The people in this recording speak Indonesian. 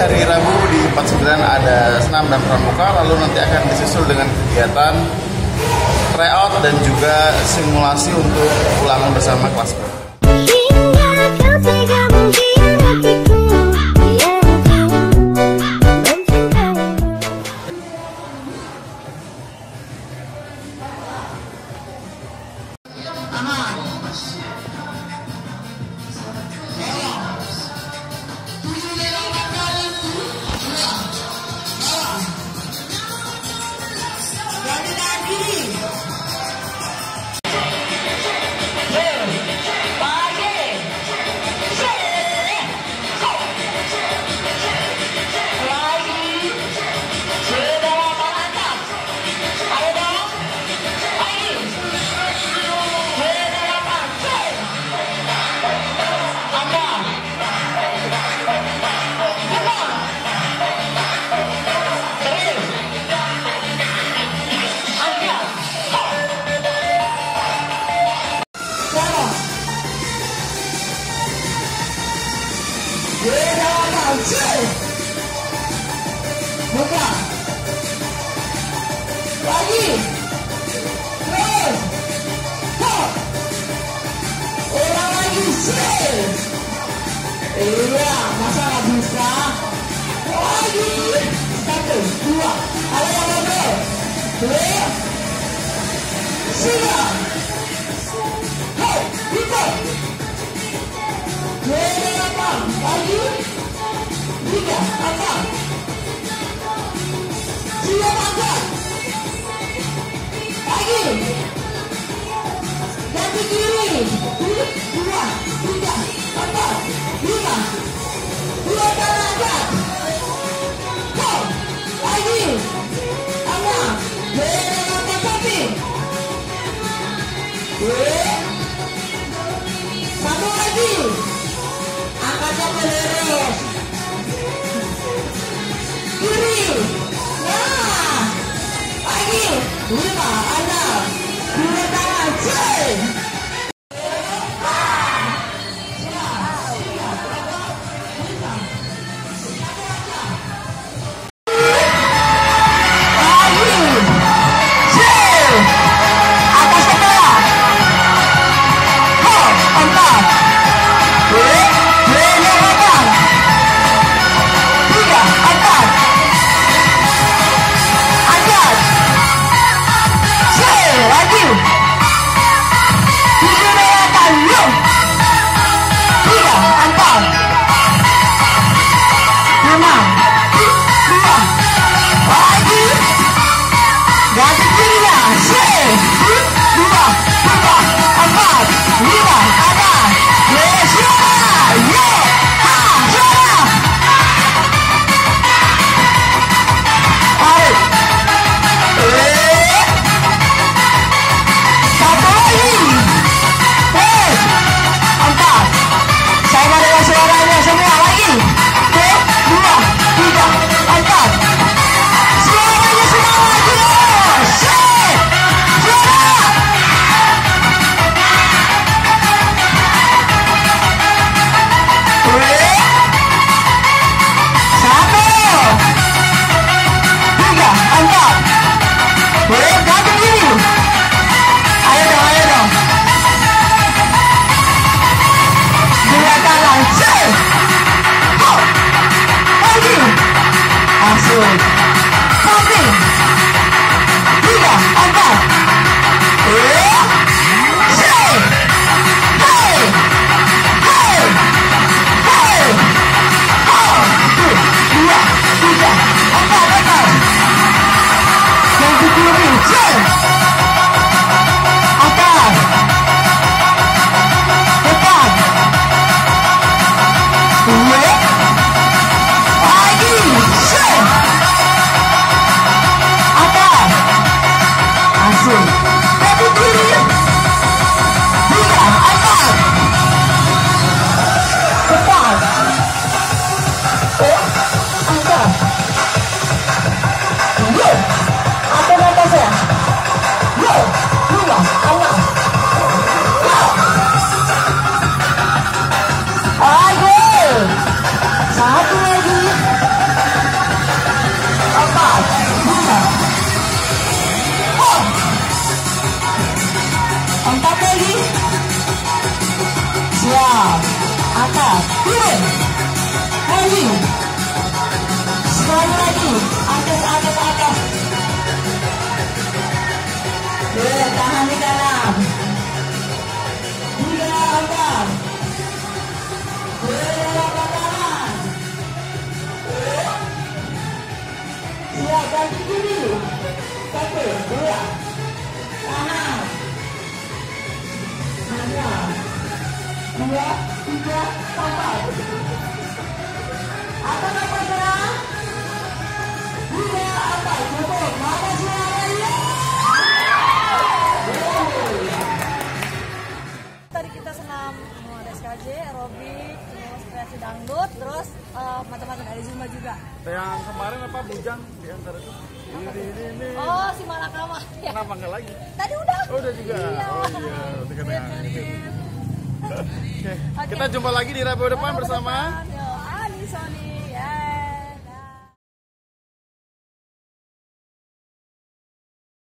hari Rabu di 49 ada senam dan pramuka, lalu nanti akan disusul dengan kegiatan tryout dan juga simulasi untuk ulangan bersama kelas. Buka lagi, terus ulang lagi, iya, masa nggak bisa lagi, 1, 2, ada yang betul, 2, 3, kita 28 lagi, 3, angkat. Siap angkat. Lagi. Ganti kiri. 2, 3, 4, 5. 2 kali angkat. Lagi. 6. Dengan angkat kaki. 1 lagi. Angkatnya ke lurus. Kiri. Nah, lagi 5, 6, 2 tangan, atas, turun, maju, sekali lagi, atas, tahan di dalam, 3 atas, tahan, siap ganti kiri, 1, 2, tahan, 2, 3, 4. Apa serang? 3, atas, cukup. Mana suaranya? Tadi kita senam SKJ, aerobik, terus kreasi dangdut, terus macam-macam ada Zumba juga. Yang kemarin apa bujang di antara itu? Ini. Oh, si Malakama. Ya. Kenapa enggak lagi? Tadi udah. Oh, udah juga. Iya. Oh iya, nanti kan yang itu. Oke. Kita jumpa lagi di Rabu depan bersama Yo, Ali Sony.